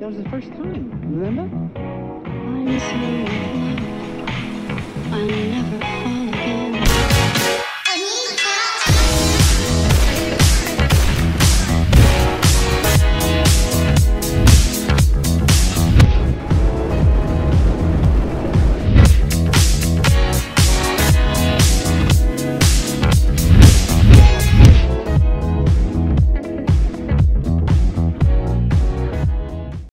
was the first time. Remember? I'm so in love. I'm